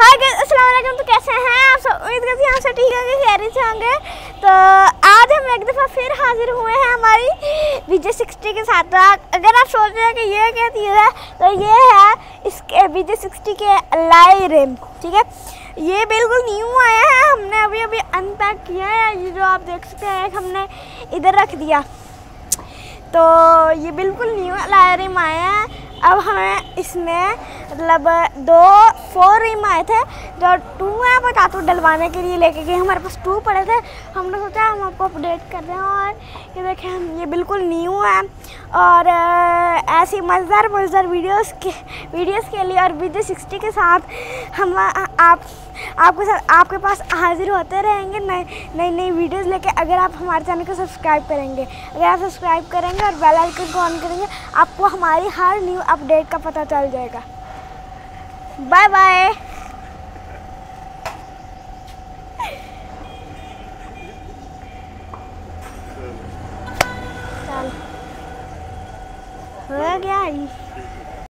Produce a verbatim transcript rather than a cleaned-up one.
Hi guys, अस्सलाम वालेकुम। तो कैसे हैं आप सब? उम्मीद करती हूँ आप सब ठीक होंगे, खैरियत से होंगे। तो आज हम एक दफ़ा फिर हाजिर हुए हैं हमारी वीजे सिक्सटी के साथ। अगर आप सोच रहे हैं कि ये क्या चीज़ है, तो ये है इसके वीजे सिक्सटी के अलाई रिम। ठीक है, ये बिल्कुल न्यू आया है, हमने अभी अभी अनपैक किया है। ये जो आप देख सकते हैं हमने इधर रख दिया, तो ये बिल्कुल न्यू अलाई रिम आया है। अब हमें इसमें मतलब दो फोर रिम आए थे, जो टू है वो काटू डलवाने के लिए लेके गए। हमारे पास टू पड़े थे, हमने सोचा हम आपको अपडेट कर रहे हैं। और ये देखें, हम ये बिल्कुल न्यू है। और ऐसी मज़ेदार मज़ेदार वीडियोस के वीडियोस के लिए और वीजे सिक्सटी के साथ हम आप आपके साथ आपके पास हाजिर होते रहेंगे नई नई नई वीडियोस लेके। अगर आप हमारे चैनल को सब्सक्राइब करेंगे अगर आप सब्सक्राइब करेंगे और बेल आइकन को ऑन करेंगे, आपको हमारी हर न्यू अपडेट का पता चल जाएगा। Bye bye. चल हो गया।